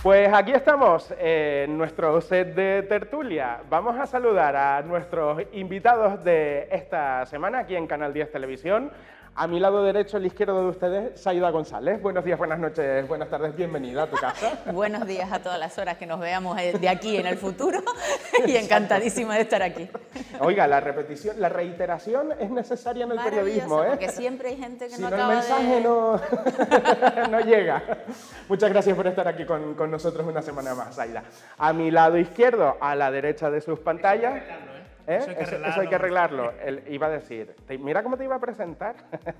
Pues aquí estamos en nuestro set de tertulia. Vamos a saludar a nuestros invitados de esta semana aquí en Canal 10 Televisión. A mi lado derecho, a la izquierda de ustedes, Saida González. Buenos días, buenas noches, buenas tardes, bienvenida a tu casa. Buenos días a todas las horas que nos veamos de aquí en el futuro y encantadísima de estar aquí. Oiga, la repetición, la reiteración es necesaria en el periodismo, ¿eh? Porque siempre hay gente que si no no acaba el mensaje no llega. Muchas gracias por estar aquí con nosotros una semana más, Saida. A mi lado izquierdo, a la derecha de sus pantallas... Eso hay que arreglarlo. Iba a decir, mira cómo te iba a presentar.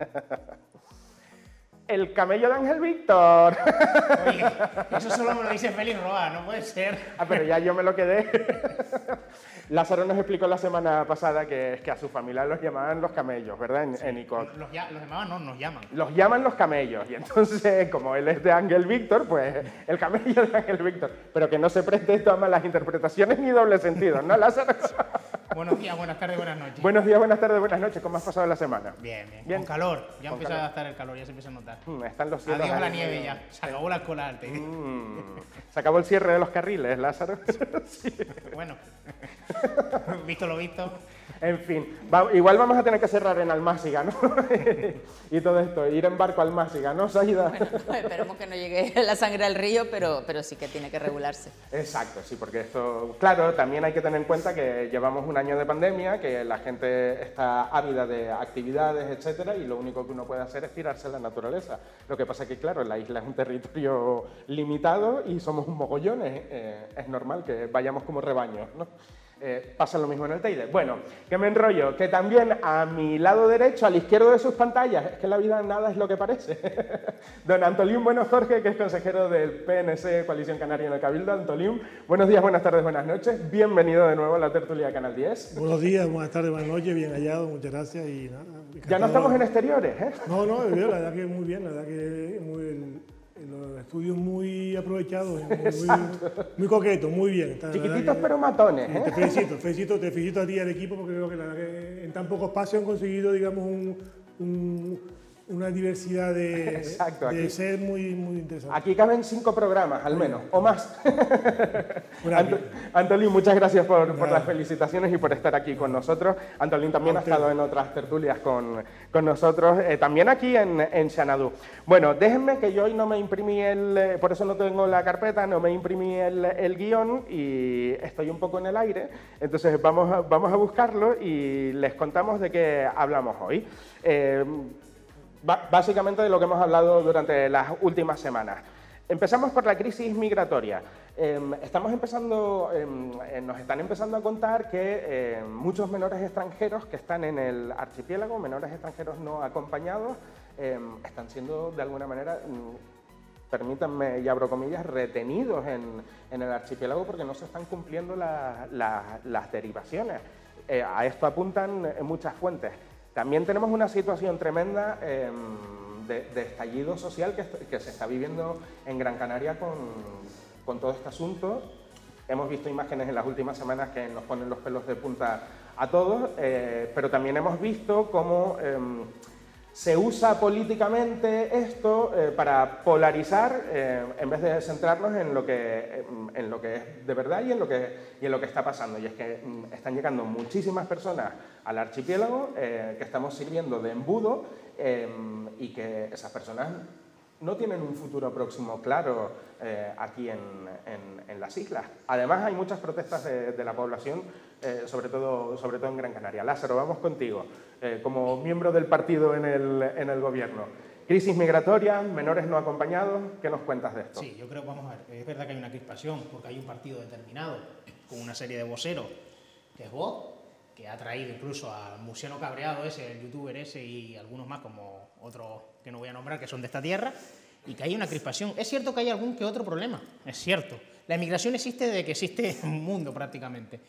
El camello de Ángel Víctor. Oye, eso solo me lo dice Félix Roa, no puede ser. Ah, pero ya yo me lo quedé. Lázaro nos explicó la semana pasada que a su familia los llamaban los camellos, ¿verdad? En ICOC. Los llamaban, no, nos llaman. Los llaman los camellos. Y entonces, como él es de Ángel Víctor, pues el camello de Ángel Víctor. Pero que no se preste esto a malas interpretaciones ni doble sentido, ¿no, Lázaro? Buenos días, buenas tardes, buenas noches. Buenos días, buenas tardes, buenas noches. ¿Cómo has pasado la semana? Bien. Con calor. Ya Con empieza calor. a estar el calor, ya se empieza a notar. Están los cielos. Adiós a la ahí. nieve ya. Se acabó la escuela arte. Se acabó el cierre de los carriles, Lázaro. Sí. Bueno, visto lo visto. En fin, igual vamos a tener que cerrar en Almáciga, ¿no? Y todo esto, ir en barco a Almáciga, ¿no, Saida? Bueno, esperemos que no llegue la sangre al río, pero sí que tiene que regularse. Exacto, sí, porque esto, claro, también hay que tener en cuenta que llevamos un año de pandemia, que la gente está ávida de actividades, etcétera, y lo único que uno puede hacer es tirarse a la naturaleza. Lo que pasa es que, claro, la isla es un territorio limitado y somos un mogollón, es normal que vayamos como rebaños, ¿no? Pasa lo mismo en el Teide. Bueno, que me enrollo, que también a mi lado derecho, a la izquierda de sus pantallas, es que la vida nada es lo que parece. Don Antolín Bueno Jorge, que es consejero del PNC, Coalición Canaria en el Cabildo. Antolín, buenos días, buenas tardes, buenas noches. Bienvenido de nuevo a la tertulia de Canal 10. Buenos días, buenas tardes, buenas noches, bien hallado, muchas gracias y nada. Ya no estamos en exteriores, ¿eh? No, la verdad que muy bien, la verdad que los estudios muy aprovechados, muy coquetos, muy bien. Chiquititos pero matones, ¿eh? Te felicito a ti y al equipo porque creo que, la verdad que en tan poco espacio han conseguido, digamos, una diversidad de ser muy interesante. Aquí caben 5 programas, al menos, o más. Antolín, muchas gracias por las felicitaciones y por estar aquí con nosotros. Antolín también ha estado en otras tertulias con nosotros, también aquí en Xanadu. Bueno, déjenme que yo hoy no me imprimí por eso no tengo la carpeta, no me imprimí el guión y estoy un poco en el aire, entonces vamos a buscarlo y les contamos de qué hablamos hoy. Básicamente de lo que hemos hablado durante las últimas semanas. Empezamos por la crisis migratoria. Nos están empezando a contar que muchos menores extranjeros que están en el archipiélago, menores extranjeros no acompañados, están siendo de alguna manera, permítanme y abro comillas, retenidos en el archipiélago porque no se están cumpliendo las derivaciones. A esto apuntan muchas fuentes. También tenemos una situación tremenda de estallido social que se está viviendo en Gran Canaria con todo este asunto. Hemos visto imágenes en las últimas semanas que nos ponen los pelos de punta a todos, pero también hemos visto cómo se usa políticamente esto para polarizar en vez de centrarnos en lo que es de verdad y en lo que está pasando. Y es que están llegando muchísimas personas al archipiélago que estamos sirviendo de embudo y que esas personas no tienen un futuro próximo claro aquí en las islas. Además, hay muchas protestas de la población, sobre todo en Gran Canaria. Lázaro, vamos contigo, como miembro del partido en el gobierno. Crisis migratoria, menores no acompañados, ¿qué nos cuentas de esto? Sí, yo creo, vamos a ver, es verdad que hay una crispación, porque hay un partido determinado, con una serie de voceros, que es Vox, que ha traído incluso al Murciano Cabreado ese, el youtuber ese, y algunos más, como otros que no voy a nombrar, que son de esta tierra, y que hay una crispación. Es cierto que hay algún que otro problema, es cierto. La emigración existe desde que existe un mundo prácticamente.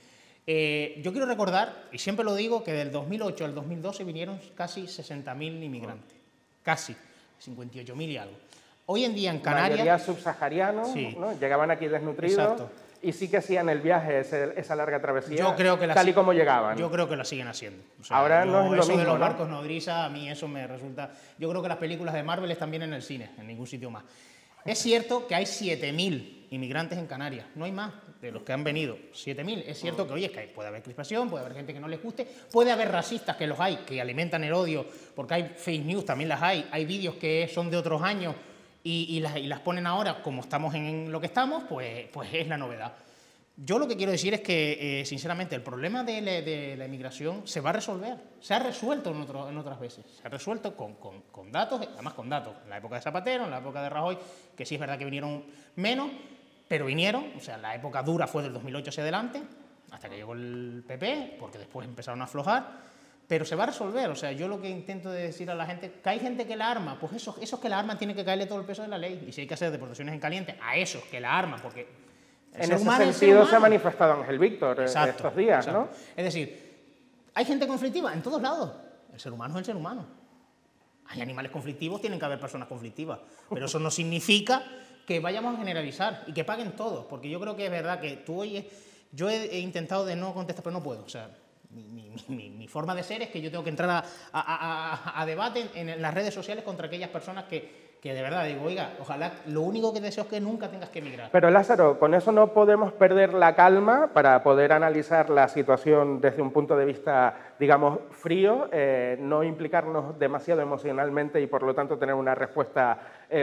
Yo quiero recordar, y siempre lo digo, que del 2008 al 2012 vinieron casi 60.000 inmigrantes, casi 58.000 y algo. Hoy en día en Canarias... Mayoría subsaharianos, sí, ¿no? Llegaban aquí desnutridos. Exacto. Y sí que hacían el viaje, esa larga travesía, yo creo que tal y como llegaban. Yo creo que la siguen haciendo. O sea, ahora no es lo eso mismo, de los ¿no? barcos nodriza, a mí eso me resulta... Yo creo que las películas de Marvel están bien en el cine, en ningún sitio más. Es cierto que hay 7.000 inmigrantes en Canarias, no hay más de los que han venido, 7.000. Es cierto que, oye, que puede haber crispación, puede haber gente que no les guste, puede haber racistas, que los hay, que alimentan el odio, porque hay fake news, también las hay vídeos que son de otros años y las ponen ahora, como estamos en lo que estamos, pues es la novedad. Yo lo que quiero decir es que, sinceramente, el problema de la inmigración se va a resolver. Se ha resuelto en otras veces. Se ha resuelto con datos, además con datos. En la época de Zapatero, en la época de Rajoy, que sí es verdad que vinieron menos, pero vinieron. O sea, la época dura fue del 2008 hacia adelante, hasta que llegó el PP, porque después empezaron a aflojar. Pero se va a resolver. O sea, yo lo que intento decir a la gente, que hay gente que la arma, pues esos que la arman tienen que caerle todo el peso de la ley. Y si hay que hacer deportaciones en caliente a esos que la arman, porque... En ese sentido se ha manifestado Ángel Víctor estos días, exacto. ¿no? Es decir, hay gente conflictiva en todos lados. El ser humano es el ser humano. Hay animales conflictivos, tienen que haber personas conflictivas. Pero eso no significa que vayamos a generalizar y que paguen todos. Porque yo creo que es verdad que tú oyes... Yo he intentado de no contestar, pero no puedo. O sea, mi forma de ser es que yo tengo que entrar a debate en las redes sociales contra aquellas personas que de verdad digo, oiga, ojalá, lo único que deseo es que nunca tengas que emigrar. Pero Lázaro, con eso no podemos perder la calma para poder analizar la situación desde un punto de vista, digamos, frío, no implicarnos demasiado emocionalmente y por lo tanto tener una respuesta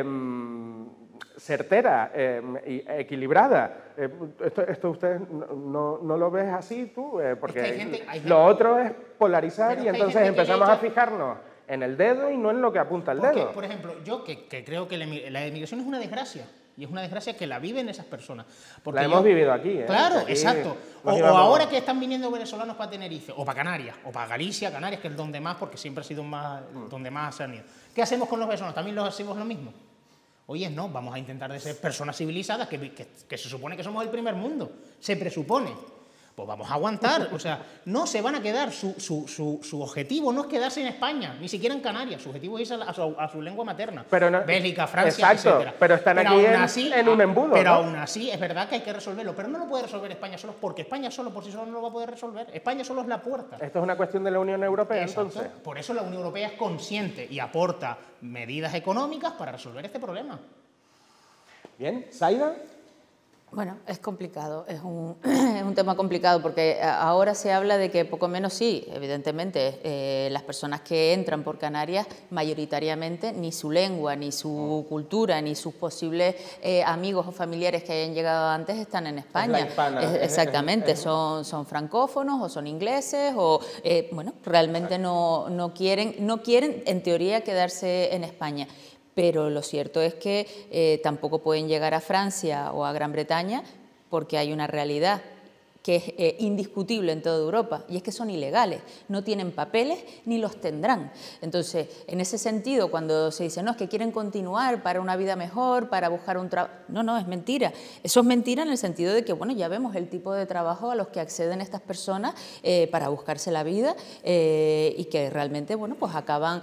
certera y equilibrada. Esto usted no lo ves así tú, porque es que hay gente, lo otro es polarizar y entonces empezamos a fijarnos fijarnos en el dedo y no en lo que apunta el dedo. Por ejemplo, yo que creo que la emigración es una desgracia, y es una desgracia que la viven esas personas. Porque la hemos vivido aquí, Claro, aquí exacto. O ahora que están viniendo venezolanos para Tenerife, o para Canarias, o para Galicia, Canarias, que es donde más, porque siempre ha sido donde más se han ido. ¿Qué hacemos con los venezolanos? ¿También los hacemos lo mismo? Oye, no, vamos a intentar de ser personas civilizadas, que se supone que somos el primer mundo, se presupone. Pues vamos a aguantar, o sea, no se van a quedar, su objetivo no es quedarse en España, ni siquiera en Canarias, su objetivo es irse a su lengua materna, pero no, Bélgica, Francia, exacto, etc. Pero están aquí en un embudo, pero ¿no? aún así es verdad que hay que resolverlo, pero no lo puede resolver España solo, porque España solo por sí solo no lo va a poder resolver, España solo es la puerta. Esto es una cuestión de la Unión Europea, Exacto. entonces. Por eso la Unión Europea es consciente y aporta medidas económicas para resolver este problema. Bien, Zaida. Bueno, es complicado, es un tema complicado porque ahora se habla de que poco menos sí, evidentemente, las personas que entran por Canarias mayoritariamente ni su lengua, ni su cultura, ni sus posibles amigos o familiares que hayan llegado antes están en España. Es la hispana. Exactamente, son francófonos o son ingleses o, bueno, realmente no quieren en teoría quedarse en España. Pero lo cierto es que tampoco pueden llegar a Francia o a Gran Bretaña porque hay una realidad que es indiscutible en toda Europa, y es que son ilegales, no tienen papeles ni los tendrán. Entonces, en ese sentido, cuando se dice, no, es que quieren continuar para una vida mejor, para buscar un trabajo... No, es mentira. Eso es mentira en el sentido de que, bueno, ya vemos el tipo de trabajo a los que acceden estas personas para buscarse la vida y que realmente, bueno, pues acaban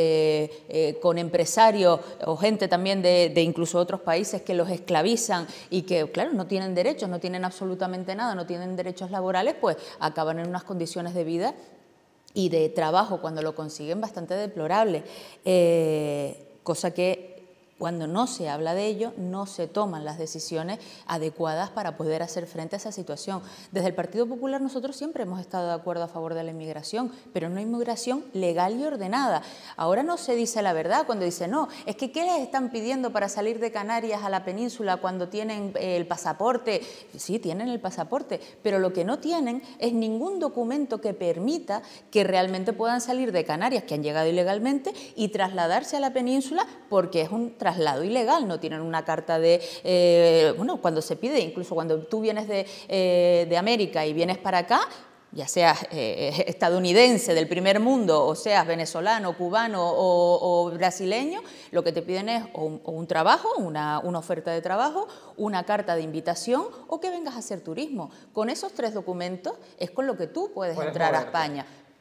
con empresarios o gente también de incluso otros países que los esclavizan y que, claro, no tienen derechos, no tienen absolutamente nada, no tienen derechos laborales, pues acaban en unas condiciones de vida y de trabajo cuando lo consiguen bastante deplorables, cosa que cuando no se habla de ello no se toman las decisiones adecuadas para poder hacer frente a esa situación. Desde el Partido Popular nosotros siempre hemos estado de acuerdo a favor de la inmigración, pero una inmigración legal y ordenada. Ahora no se dice la verdad cuando dice, no, es que ¿qué les están pidiendo para salir de Canarias a la península cuando tienen el pasaporte? Sí, tienen el pasaporte, pero lo que no tienen es ningún documento que permita que realmente puedan salir de Canarias, que han llegado ilegalmente, y trasladarse a la península porque es un traslado ilegal, no tienen una carta de... bueno, cuando se pide, incluso cuando tú vienes de América y vienes para acá, ya seas estadounidense del primer mundo o seas venezolano, cubano o brasileño, lo que te piden es un trabajo, una oferta de trabajo, una carta de invitación o que vengas a hacer turismo. Con esos tres documentos es con lo que tú puedes entrar a España.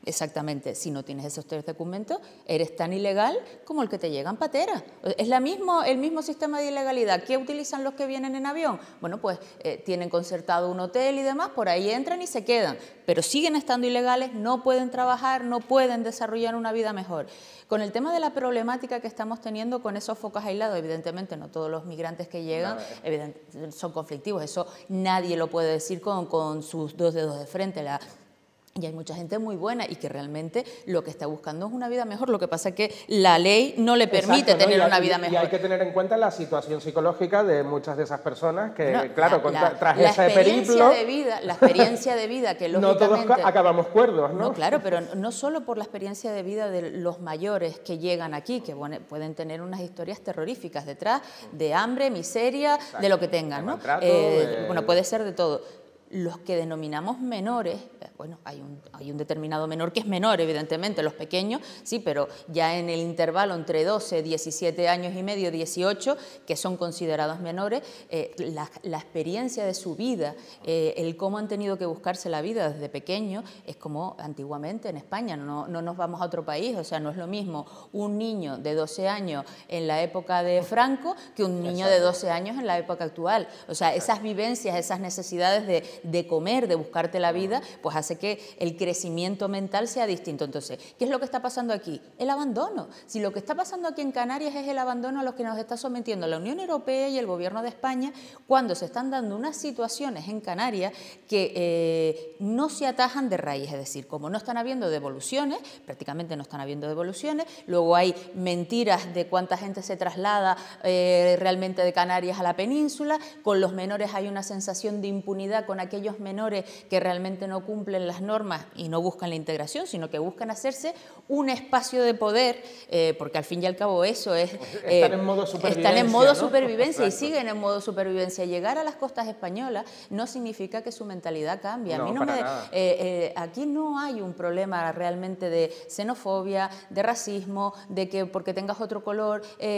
Exactamente, si no tienes esos 3 documentos, eres tan ilegal como el que te llega en patera. Es el mismo sistema de ilegalidad. ¿Qué utilizan los que vienen en avión? Bueno, pues tienen concertado un hotel y demás, por ahí entran y se quedan, pero siguen estando ilegales, no pueden trabajar, no pueden desarrollar una vida mejor. Con el tema de la problemática que estamos teniendo con esos focos aislados, evidentemente no todos los migrantes que llegan son conflictivos, eso nadie lo puede decir con sus 2 dedos de frente. Y hay mucha gente muy buena y que realmente lo que está buscando es una vida mejor. Lo que pasa es que la ley no le permite tener una vida mejor. Y hay que tener en cuenta la situación psicológica de muchas de esas personas que, claro, tras ese periplo... La experiencia de vida que lógicamente... No todos acabamos cuerdos, ¿no? No, claro, pero no solo por la experiencia de vida de los mayores que llegan aquí, que pueden tener unas historias terroríficas detrás, de hambre, miseria, de lo que tengan, ¿no? Bueno, puede ser de todo. Los que denominamos menores, bueno, hay un determinado menor que es menor, evidentemente, los pequeños, sí, pero ya en el intervalo entre 12, 17 años y medio, 18, que son considerados menores, la experiencia de su vida, el cómo han tenido que buscarse la vida desde pequeños, es como antiguamente en España, no nos vamos a otro país, o sea, no es lo mismo un niño de 12 años en la época de Franco que un niño de 12 años en la época actual. O sea, esas vivencias, esas necesidades de comer, de buscarte la vida, pues hace que el crecimiento mental sea distinto. Entonces, ¿qué es lo que está pasando aquí? El abandono. Si lo que está pasando aquí en Canarias es el abandono a los que nos está sometiendo la Unión Europea y el Gobierno de España, cuando se están dando unas situaciones en Canarias que no se atajan de raíz, es decir, como no están habiendo devoluciones, prácticamente no están habiendo devoluciones, luego hay mentiras de cuánta gente se traslada realmente de Canarias a la península, con los menores hay una sensación de impunidad con aquellos menores que realmente no cumplen las normas y no buscan la integración, sino que buscan hacerse un espacio de poder, porque al fin y al cabo eso es... Están en modo supervivencia. Están en modo ¿no? supervivencia y siguen en modo supervivencia. Llegar a las costas españolas no significa que su mentalidad cambie. No, aquí no hay un problema realmente de xenofobia, de racismo, de que porque tengas otro color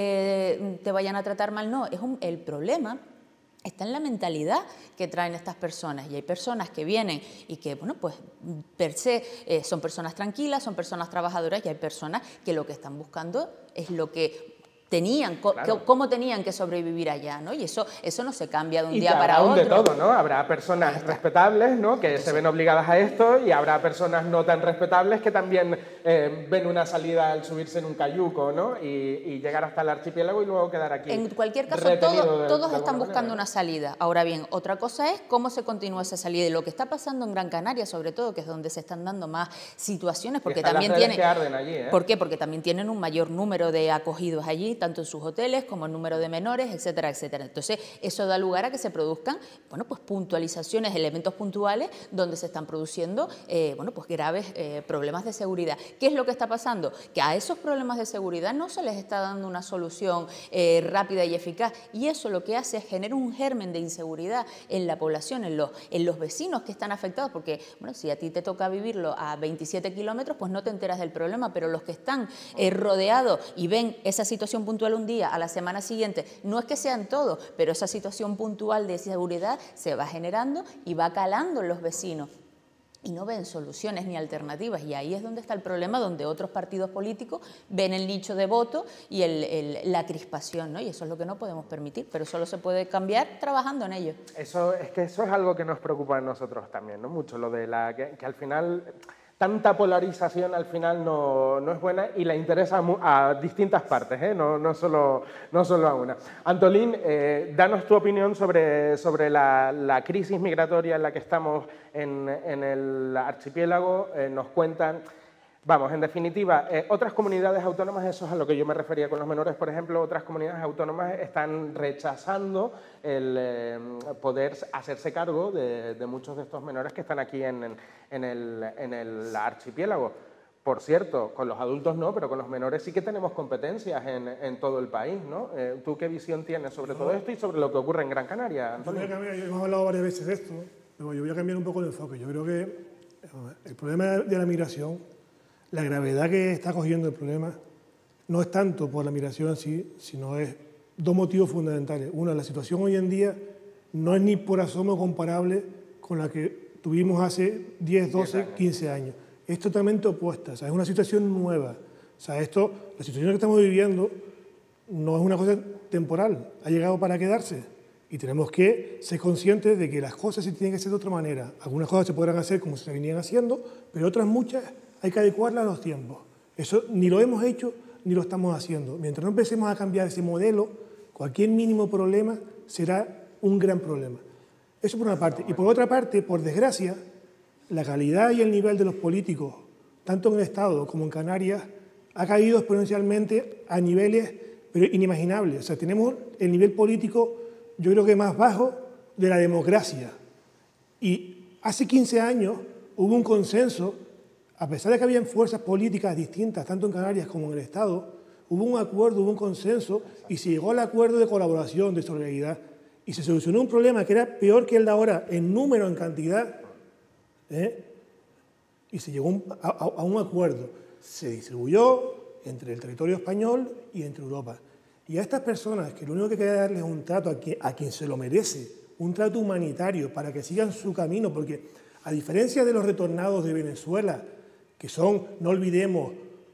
te vayan a tratar mal. No, el problema está en la mentalidad que traen estas personas. Y hay personas que vienen y que, bueno, pues per se son personas tranquilas, son personas trabajadoras, y hay personas que lo que están buscando es lo que tenían, claro, cómo tenían que sobrevivir allá, ¿no? Y eso no se cambia de un día para otro. De todo, ¿no? Habrá personas respetables, ¿no?, que se ven obligadas a esto, y habrá personas no tan respetables que también ven una salida al subirse en un cayuco, ¿no?, y llegar hasta el archipiélago y luego quedar aquí. En cualquier caso, todos están buscando una salida. Ahora bien, otra cosa es cómo se continúa esa salida. Y lo que está pasando en Gran Canaria, sobre todo, que es donde se están dando más situaciones, porque también tienen... ¿Por qué? Porque también tienen un mayor número de acogidos allí, tanto en sus hoteles como el número de menores, etcétera, etcétera. Entonces, eso da lugar a que se produzcan, bueno, pues puntualizaciones, elementos puntuales donde se están produciendo, bueno, pues graves problemas de seguridad. ¿Qué es lo que está pasando? Que a esos problemas de seguridad no se les está dando una solución rápida y eficaz, y eso lo que hace es generar un germen de inseguridad en la población, en los vecinos que están afectados, porque, bueno, si a ti te toca vivirlo a 27 kilómetros, pues no te enteras del problema, pero los que están rodeados y ven esa situación puntual un día, a la semana siguiente, no es que sean todos, pero esa situación puntual de seguridad se va generando y va calando en los vecinos. Y no ven soluciones ni alternativas, y ahí es donde está el problema, donde otros partidos políticos ven el nicho de voto y la crispación, ¿no? Y eso es lo que no podemos permitir, pero solo se puede cambiar trabajando en ello. Eso es algo que nos preocupa a nosotros también, ¿no? Mucho, lo de que al final... Tanta polarización al final no es buena, y le interesa a distintas partes, ¿eh? No solo a una. Antolín, danos tu opinión sobre la crisis migratoria en la que estamos en el archipiélago. Nos cuentan... Vamos, en definitiva, otras comunidades autónomas, eso es a lo que yo me refería con los menores, por ejemplo, otras comunidades autónomas están rechazando el poder hacerse cargo de muchos de estos menores que están aquí en el archipiélago. Por cierto, con los adultos no, pero con los menores sí que tenemos competencias en todo el país, ¿no? ¿Tú qué visión tienes sobre todo esto y sobre lo que ocurre en Gran Canaria, Antonio? Hemos hablado varias veces de esto, pero yo voy a cambiar un poco el enfoque. Yo creo que el problema de la migración, la gravedad que está cogiendo el problema, no es tanto por la migración en sí, sino es dos motivos fundamentales. Uno, la situación hoy en día no es ni por asomo comparable con la que tuvimos hace 10, 12, 15 años. es totalmente opuesta, o sea, es una situación nueva. O sea, la situación que estamos viviendo no es una cosa temporal, ha llegado para quedarse y tenemos que ser conscientes de que las cosas se tienen que hacer de otra manera. Algunas cosas se podrán hacer como se venían haciendo, pero otras muchas hay que adecuarlas a los tiempos. Eso ni lo hemos hecho ni lo estamos haciendo. Mientras no empecemos a cambiar ese modelo, cualquier mínimo problema será un gran problema. Eso por una parte. Y por otra parte, por desgracia, la calidad y el nivel de los políticos, tanto en el Estado como en Canarias, ha caído exponencialmente a niveles pero inimaginables. O sea, tenemos el nivel político, yo creo que más bajo de la democracia. Y hace 15 años hubo un consenso, a pesar de que habían fuerzas políticas distintas, tanto en Canarias como en el Estado, hubo un acuerdo, hubo un consenso y se llegó al acuerdo de colaboración, de solidaridad. Y se solucionó un problema que era peor que el de ahora en número, en cantidad, y se llegó a un acuerdo. Se distribuyó entre el territorio español y entre Europa. Y a estas personas, que lo único que queda es darles un trato a quien se lo merece, un trato humanitario para que sigan su camino, porque a diferencia de los retornados de Venezuela, que son, no olvidemos,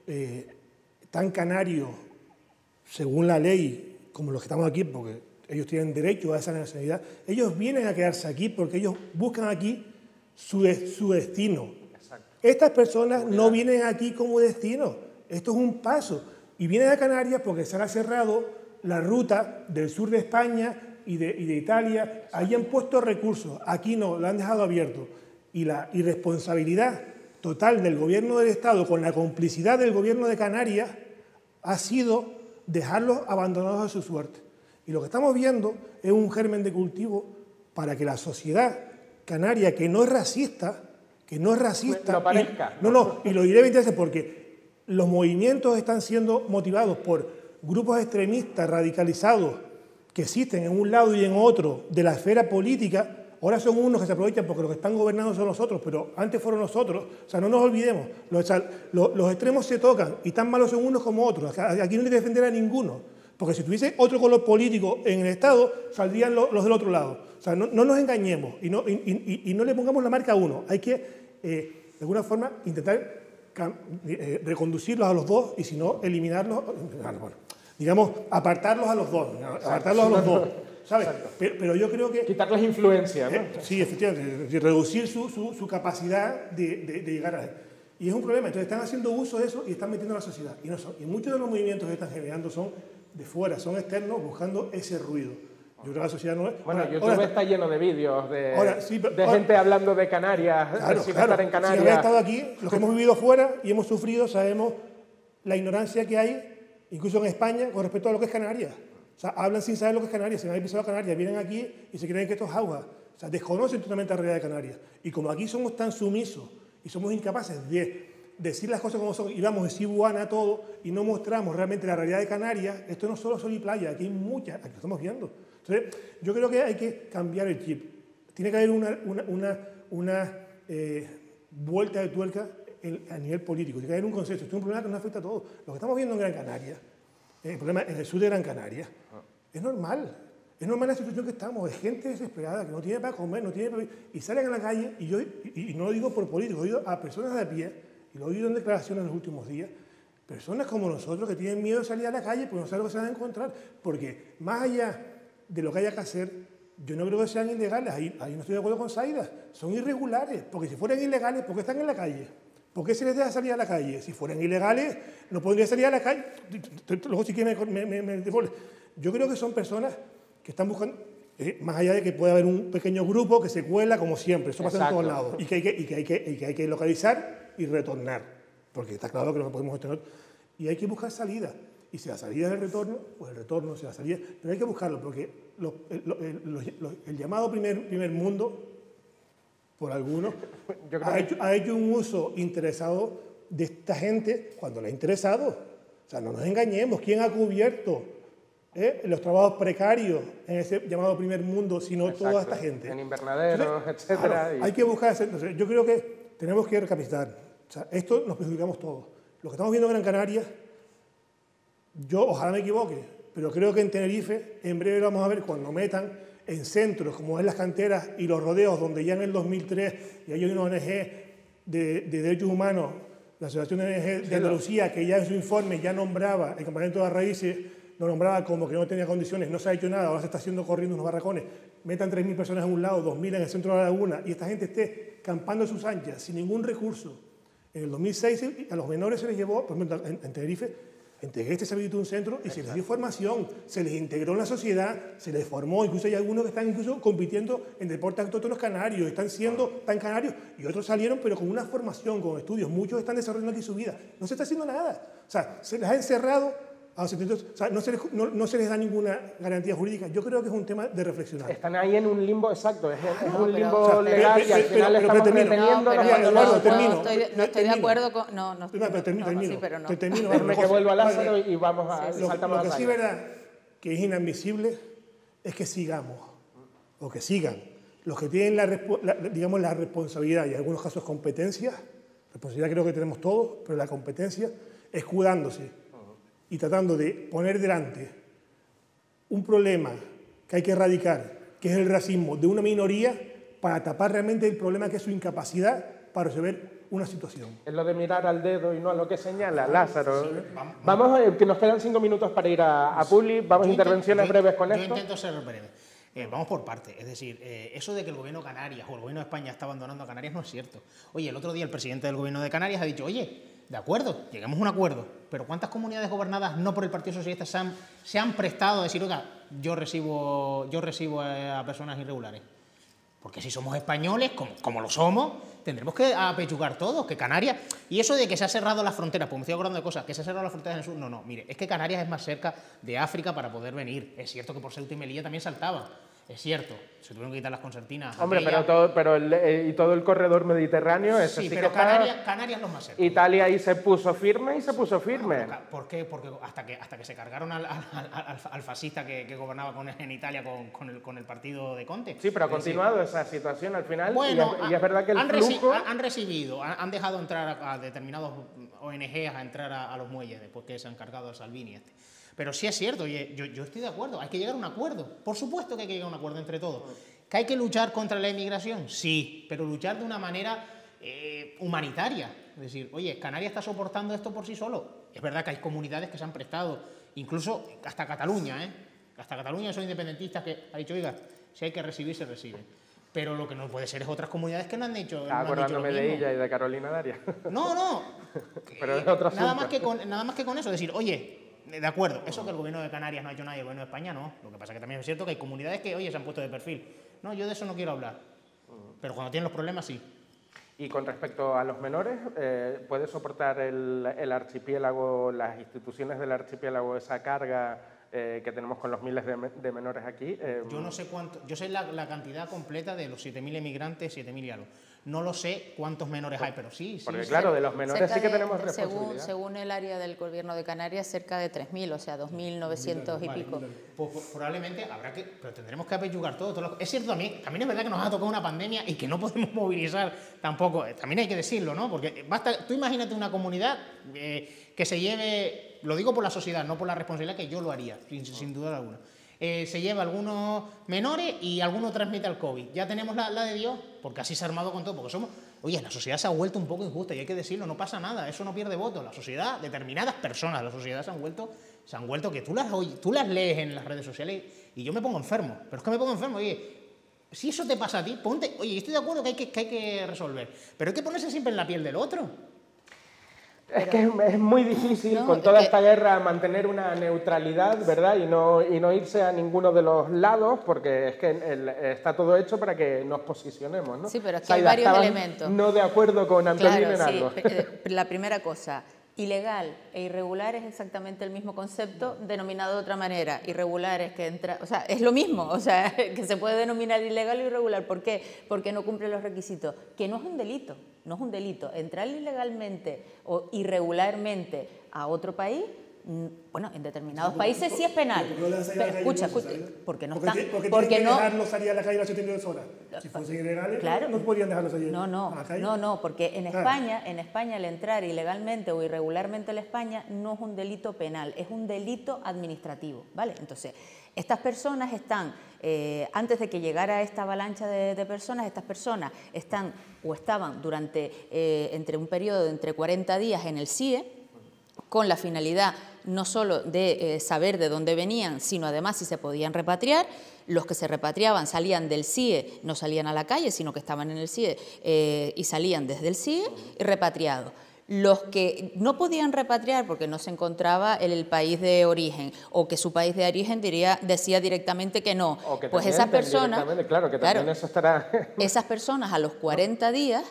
tan canarios, según la ley, como los que estamos aquí, porque ellos tienen derecho a esa nacionalidad, ellos vienen a quedarse aquí porque ellos buscan aquí su destino. Exacto. Estas personas no vienen aquí como destino, esto es un paso, y vienen a Canarias porque se ha cerrado la ruta del sur de España y de Italia, ahí han puesto recursos, aquí no, lo han dejado abierto, y la irresponsabilidad total del gobierno del Estado con la complicidad del gobierno de Canarias ha sido dejarlos abandonados a su suerte. Y lo que estamos viendo es un germen de cultivo para que la sociedad canaria, que no es racista, lo parezca. Y lo diré 20 veces porque los movimientos están siendo motivados por grupos extremistas radicalizados que existen en un lado y en otro de la esfera política. Ahora son unos que se aprovechan porque los que están gobernando son nosotros, pero antes fueron nosotros. O sea, no nos olvidemos, los extremos se tocan y tan malos son unos como otros. Aquí no hay que defender a ninguno, porque si tuviese otro color político en el Estado, saldrían los del otro lado. O sea, no nos engañemos y no le pongamos la marca a uno. Hay que, de alguna forma, intentar reconducirlos a los dos y si no, eliminarlos, digamos, apartarlos a los dos. ¿Sabes? Pero yo creo que... Quitarles influencia, ¿no? Sí, efectivamente, reducir su capacidad de llegar a él. Y es un problema, entonces están haciendo uso de eso y están metiendo a la sociedad. Y muchos de los movimientos que están generando son de fuera, son externos, buscando ese ruido. Yo creo que la sociedad no es... Bueno, YouTube está lleno de vídeos de gente hablando de Canarias, sin estar en Canarias. Si habéis estado aquí, los que hemos vivido fuera y hemos sufrido, sabemos la ignorancia que hay, incluso en España, con respecto a lo que es Canarias. O sea, hablan sin saber lo que es Canarias, sin haber pisado Canarias, vienen aquí y se creen que esto es agua. O sea, desconocen totalmente la realidad de Canarias. Y como aquí somos tan sumisos y somos incapaces de decir las cosas como son y vamos a decir buana a todo y no mostramos realmente la realidad de Canarias, esto no es solo sol y playa, aquí hay muchas, aquí lo estamos viendo. Entonces, yo creo que hay que cambiar el chip. Tiene que haber una vuelta de tuerca a nivel político, tiene que haber un consenso. Esto es un problema que nos afecta a todos. Lo que estamos viendo en Gran Canaria, el problema en el sur de Gran Canaria, es normal. Es normal la situación que estamos, es gente desesperada, que no tiene para comer, no tiene para... Y salen a la calle, y no lo digo por políticos, lo digo a personas de a pie, y lo he oído en declaraciones en los últimos días, personas como nosotros que tienen miedo de salir a la calle porque no saben lo que se van a encontrar, porque más allá de lo que haya que hacer, yo no creo que sean ilegales, ahí no estoy de acuerdo con Zaida, son irregulares, porque si fueran ilegales, ¿por qué están en la calle? ¿Por qué se les deja salir a la calle? Si fueran ilegales, no podrían salir a la calle. Luego si quieren me devuelve. Yo creo que son personas que están buscando, más allá de que pueda haber un pequeño grupo que se cuela como siempre, eso pasa en todos lados, y que hay que localizar y retornar, porque está claro que no podemos gestionar, y hay que buscar salida. Y si la salida es el retorno, pues el retorno, si la salida... Pero hay que buscarlo, porque el llamado primer mundo, por algunos, ha hecho un uso interesado de esta gente cuando le ha interesado. O sea, no nos engañemos, ¿quién ha cubierto los trabajos precarios en ese llamado primer mundo, sino toda esta gente? En invernaderos, etcétera. Claro, hay que buscar... Entonces, yo creo que tenemos que recapacitar. O sea, esto nos perjudicamos todos. Lo que estamos viendo en Gran Canaria... Yo ojalá me equivoque, pero creo que en Tenerife en breve lo vamos a ver cuando metan en centros como es las canteras y los rodeos, donde ya en el 2003 y hay una ONG de Derechos Humanos, la Asociación de Andalucía, que ya en su informe ya nombraba el campamento de las raíces, lo nombraba como que no tenía condiciones, no se ha hecho nada, ahora se está haciendo corriendo unos barracones, metan 3.000 personas en un lado, 2.000 en el centro de la laguna, y esta gente esté campando a sus anchas, sin ningún recurso. En el 2006 a los menores se les llevó, por ejemplo, en Tenerife, en Tegueste se habilitó un centro y se les dio formación, se les integró en la sociedad, se les formó, incluso hay algunos que están incluso compitiendo en deportes autóctonos canarios, están siendo tan canarios, y otros salieron pero con una formación, con estudios, muchos están desarrollando aquí su vida. No se está haciendo nada. O sea, se les ha encerrado a los 72, o sea, no se les da ninguna garantía jurídica. Yo creo que es un tema de reflexionar. Están ahí en un limbo, exacto, es un limbo legal y al final estamos deteniendo. No estoy de acuerdo con... Termino. Déjame que vuelva a Lázaro y vamos a... Lo que sí es verdad que es inadmisible es que sigamos, o que sigan, los que tienen digamos, la responsabilidad y en algunos casos competencia, responsabilidad creo que tenemos todos, pero la competencia, escudándose y tratando de poner delante un problema que hay que erradicar, que es el racismo de una minoría, para tapar realmente el problema que es su incapacidad para resolver una situación. Es lo de mirar al dedo y no a lo que señala, Lázaro. Vamos, que nos quedan 5 minutos para ir a Publi, vamos a intervenciones breves con esto. Yo intento ser breve. Vamos por partes, es decir, eso de que el gobierno de Canarias o el gobierno de España está abandonando a Canarias no es cierto. Oye, el otro día el presidente del gobierno de Canarias ha dicho, oye, de acuerdo, lleguemos a un acuerdo, pero ¿cuántas comunidades gobernadas no por el Partido Socialista se han prestado a decir, oiga, yo recibo a personas irregulares? Porque si somos españoles, como lo somos, tendremos que apechugar todos, que Canarias... Y eso de que se ha cerrado las fronteras, pues me estoy acordando de cosas, que se ha cerrado las fronteras en el sur, no, mire, es que Canarias es más cerca de África para poder venir. Es cierto que por Ceuta y Melilla también saltaba. Es cierto, se tuvieron que quitar las concertinas. Hombre, y todo el corredor mediterráneo... Sí, pero Canarias lo más cerca. Italia ahí se puso firme y se puso firme. Bueno, ¿por qué? Porque hasta que se cargaron al fascista que gobernaba en Italia con el partido de Conte. Sí, pero ha continuado esa situación al final. Bueno, y es verdad que el flujo... han dejado entrar a determinados ONGs a entrar a los muelles después que se han cargado al Salvini este. Pero sí es cierto, oye, yo estoy de acuerdo, hay que llegar a un acuerdo. Por supuesto que hay que llegar a un acuerdo entre todos. ¿Que hay que luchar contra la inmigración? Sí, pero luchar de una manera humanitaria. Es decir, oye, Canarias está soportando esto por sí solo. Es verdad que hay comunidades que se han prestado, incluso hasta Cataluña, hasta Cataluña son independentistas que ha dicho, oiga, si hay que recibir, se reciben. Pero lo que no puede ser es otras comunidades que no han dicho. Acordándome de ella y de Carolina Darias. No. Pero es otro asunto. Nada más que con eso, decir, oye, de acuerdo, eso que el gobierno de Canarias no ha hecho nada y el gobierno de España no. Lo que pasa es que también es cierto que hay comunidades que, oye, se han puesto de perfil. No, yo de eso no quiero hablar. Pero cuando tienen los problemas, sí. Y con respecto a los menores, ¿puede soportar el archipiélago, las instituciones del archipiélago, esa carga que tenemos con los miles de menores aquí? Yo no sé cuánto, yo sé la cantidad completa de los 7.000 emigrantes, 7.000 y algo. No lo sé cuántos menores hay, pero sí. Porque claro, de los menores sí que tenemos responsabilidad. Según el área del gobierno de Canarias, cerca de 3.000, o sea, 2.900 y pico. Pues probablemente habrá que, pero tendremos que apechugar todo. Es cierto, también es verdad que nos ha tocado una pandemia y que no podemos movilizar tampoco. También hay que decirlo, ¿no? Porque basta, tú imagínate una comunidad que se lleve, lo digo por la sociedad, no por la responsabilidad, que yo lo haría, sin duda alguna. Se lleva algunos menores y algunos transmite el COVID. Ya tenemos la de Dios, porque así se ha armado con todo, porque somos... Oye, la sociedad se ha vuelto un poco injusta y hay que decirlo, no pasa nada, eso no pierde votos. La sociedad, determinadas personas, la sociedad se han vuelto que tú las lees en las redes sociales y yo me pongo enfermo, pero es que me pongo enfermo, oye, si eso te pasa a ti, ponte... Oye, estoy de acuerdo que hay que resolver, pero hay que ponerse siempre en la piel del otro. Es que es muy difícil con toda esta guerra mantener una neutralidad, ¿verdad? Y no irse a ninguno de los lados, porque es que está todo hecho para que nos posicionemos, ¿no? Sí, pero es que hay varios elementos. No de acuerdo con Antolín en algo. La primera cosa, ilegal e irregular es exactamente el mismo concepto, denominado de otra manera. Irregular es que entra, o sea, es lo mismo, o sea, que se puede denominar ilegal o irregular. ¿Por qué? Porque no cumple los requisitos. Que no es un delito. No es un delito. Entrar ilegalmente o irregularmente a otro país Bueno, en determinados países sí es penal. Pero escucha, porque no están... Porque no dejarlos salir a la calle a las 72 horas. Si fuesen ilegales, claro, no podrían dejarlos salir a la calle. No, porque en España el entrar ilegalmente o irregularmente a España no es un delito penal, es un delito administrativo, ¿vale? Entonces, estas personas están, antes de que llegara esta avalancha de personas, estas personas están o estaban durante entre un periodo de entre 40 días en el CIE, con la finalidad no solo de saber de dónde venían, sino además si se podían repatriar. Los que se repatriaban salían del CIE, no salían a la calle, sino que estaban en el CIE y salían desde el CIE y repatriados. Los que no podían repatriar porque no se encontraba en el país de origen o que su país de origen decía directamente que no, o que pues esas personas, claro, que también eso estará... esas personas a los 40 días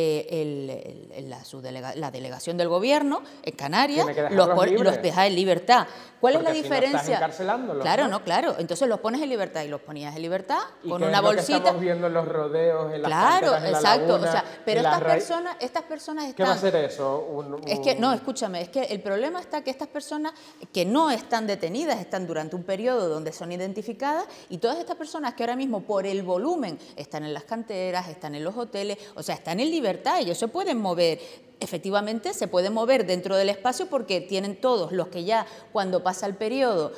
la delegación del gobierno en Canarias los deja en libertad. ¿Cuál es la diferencia? Si no estás encarcelándolos, claro, ¿no? Claro. Entonces los pones en libertad y los ponías en libertad con una bolsita. bolsita. Que estamos viendo en los rodeos, en las claro, canteras, en exacto. la laguna, O sea, pero estas personas están... ¿Qué va a ser eso? Es que, no, escúchame, es que el problema está que estas personas que no están detenidas, están durante un periodo donde son identificadas y todas estas personas que ahora mismo por el volumen están en las canteras, están en los hoteles, o sea, están en libertad, ellos se pueden mover. Efectivamente, se pueden mover dentro del espacio porque tienen todos los que ya cuando pasa el periodo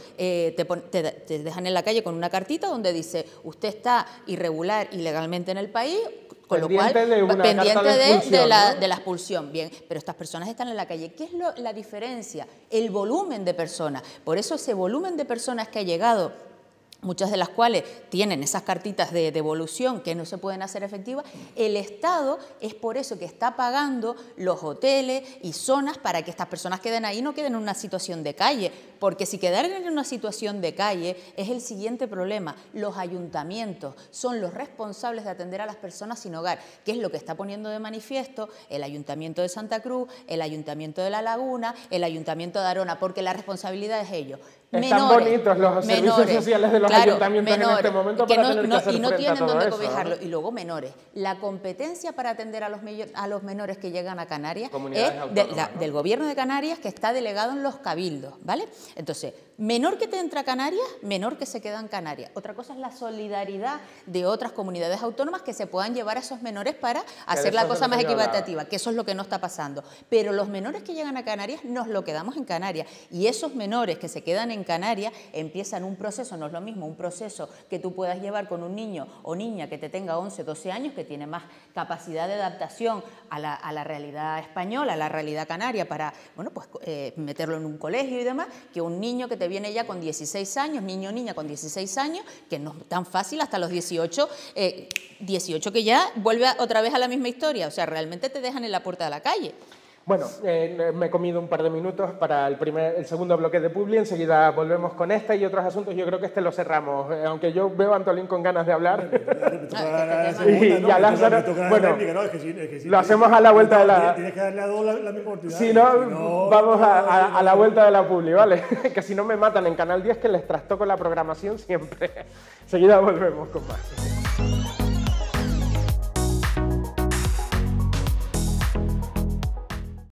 te dejan en la calle con una cartita donde dice usted está irregular, ilegalmente en el país, con lo cual pendiente de la expulsión. Bien, pero estas personas están en la calle. ¿Qué es la diferencia? El volumen de personas. Por eso ese volumen de personas que ha llegado, muchas de las cuales tienen esas cartitas de devolución que no se pueden hacer efectivas, el Estado es por eso que está pagando los hoteles y zonas para que estas personas queden ahí, no queden en una situación de calle, porque si quedaran en una situación de calle es el siguiente problema. Los ayuntamientos son los responsables de atender a las personas sin hogar, que es lo que está poniendo de manifiesto el Ayuntamiento de Santa Cruz, el Ayuntamiento de La Laguna, el Ayuntamiento de Arona, porque la responsabilidad es ellos. Están bonitos los servicios sociales de los ayuntamientos en este momento para tener que hacer frente a todo eso. Y no tienen dónde cobijarlo. Y luego menores. La competencia para atender a los menores que llegan a Canarias es del Gobierno de Canarias, que está delegado en los cabildos, ¿vale? Entonces, menor que te entra a Canarias, menor que se queda en Canarias. Otra cosa es la solidaridad de otras comunidades autónomas que se puedan llevar a esos menores para hacer la cosa más equitativa, que eso es lo que no está pasando. Pero los menores que llegan a Canarias nos lo quedamos en Canarias. Y esos menores que se quedan en Canarias empiezan un proceso, no es lo mismo un proceso que tú puedas llevar con un niño o niña que te tenga 11, 12 años, que tiene más capacidad de adaptación a la realidad española, a la realidad canaria, para meterlo en un colegio y demás, que un niño que te viene ya con 16 años, niño o niña con 16 años, que no es tan fácil hasta los 18, 18 que ya vuelve otra vez a la misma historia, o sea, realmente te dejan en la puerta de la calle. Bueno, me he comido un par de minutos para el segundo bloque de Publi, enseguida volvemos con este y otros asuntos. Yo creo que este lo cerramos, aunque yo veo a Antolín con ganas de hablar. Y a Lázaro, bueno, lo hacemos a la vuelta de la... Tienes que darle a dos la misma oportunidad. Si no, vamos a la vuelta de la Publi, ¿vale? Que si no me matan en Canal 10, que les trastoco la programación siempre. Enseguida volvemos con más.